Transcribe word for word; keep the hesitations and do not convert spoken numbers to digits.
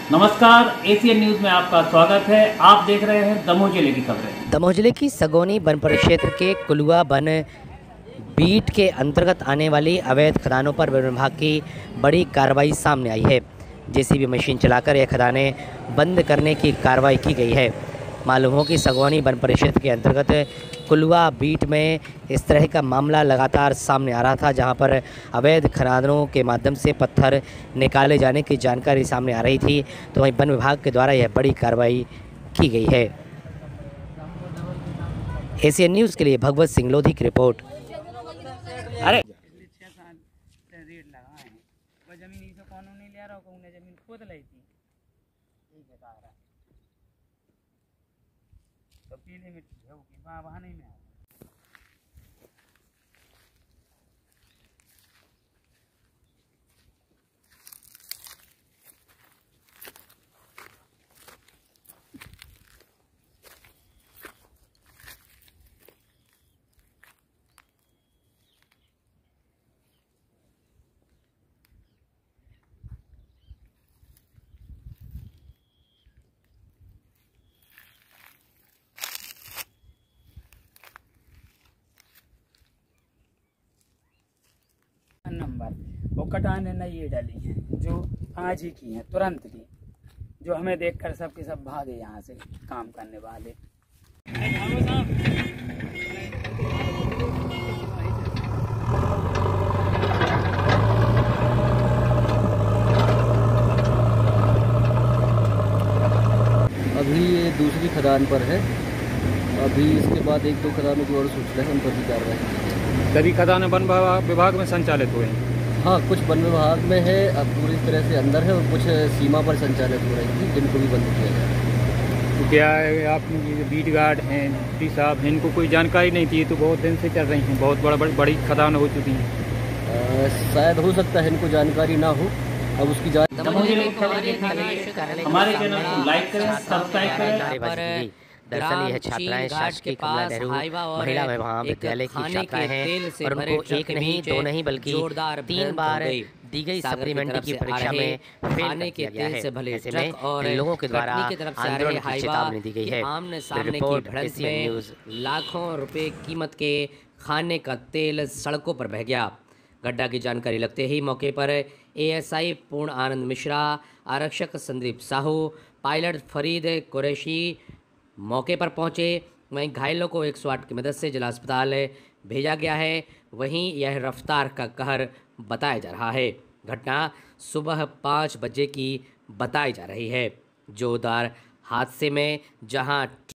नमस्कार, Asian news में आपका स्वागत है। आप देख रहे हैं दमोह जिले की खबरें। दमोह जिले की सगोनी वन परिक्षेत्र के कुलुआ वन बीट के अंतर्गत आने वाली अवैध खदानों पर वन विभाग की बड़ी कार्रवाई सामने आई है। जेसीबी मशीन चलाकर यह खदानें बंद करने की कार्रवाई की गई है। मालूम हो कि सगोनी वन परिक्षेत्र के अंतर्गत कुलुआ बीट में इस तरह का मामला लगातार सामने आ रहा था, जहां पर अवैध खदानों के माध्यम से पत्थर निकाले जाने की जानकारी सामने आ रही थी, तो वहीं वन विभाग के द्वारा यह बड़ी कार्रवाई की गई है। एशियन न्यूज़ के लिए भगवत सिंह लोधी की रिपोर्ट। अरे जमीन से कौन नहीं ले रहा उन्हें जमीन खोद ली थी तो पीली मिट्टी होगी वहाँ वहाँ नहीं में नंबर वो कटाने ने ये डाली है जो आज ही की है, तुरंत की, जो हमें देखकर सब के सब भागे यहाँ से काम करने वाले। अभी ये दूसरी खदान पर है। अभी इसके बाद एक दो खदानों की और सूचना है, उन पर भी कार्रवाई। सभी खदानें वन विभाग में संचालित हुए हैं। हाँ, कुछ वन विभाग में है, अब पूरी तरह से अंदर है, और कुछ सीमा पर संचालित हो रही थी, जिनको भी बंद किया जाए। तो क्या आप बीट गार्ड हैं, डी साहब हैं, इनको कोई जानकारी नहीं थी? तो बहुत दिन से चल रही हैं, बहुत बड़ा बड़ी, बड़ी खदान हो चुकी हैं। शायद हो सकता है इनको जानकारी ना हो, अब उसकी जांच। हमारे चैनल को लाइक करें, सब्सक्राइब करें। दरअसल यह छात्राएं शासकीय कमला नेहरू महिला महाविद्यालय की छात्राएं हैं और उनको एक नहीं दो नहीं बल्कि तीन बार दी गई सप्लीमेंट्री की परीक्षा में फेल किया गया है। ऐसे में इन लोगों के द्वारा आंदोलन की चेतावनी दी गई है। Report Asian news. लाखों रुपए कीमत के खाने का तेल सड़कों पर बह गया। घटना की जानकारी लगते ही मौके पर एएसआई पूर्ण आनंद मिश्रा, आरक्षक संदीप साहू, पायलट फरीद कुरैशी मौके पर पहुंचे। वहीं घायलों को एक सौ आठ की मदद से जिला अस्पताल भेजा गया है। वहीं यह रफ्तार का कहर बताया जा रहा है। घटना सुबह पाँच बजे की बताई जा रही है। जोरदार हादसे में जहां